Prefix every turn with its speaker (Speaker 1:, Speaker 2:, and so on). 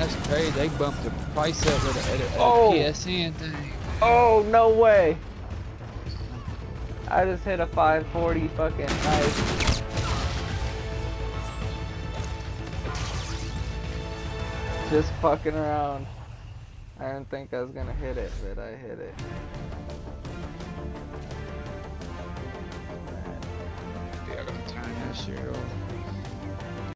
Speaker 1: That's crazy. They bumped the price up at a PSN thing.
Speaker 2: Oh, no way. I just hit a 540 fucking knife. Just fucking around. I didn't think I was gonna hit it, but I hit it.
Speaker 1: Yeah, I'm gonna turn that shit off.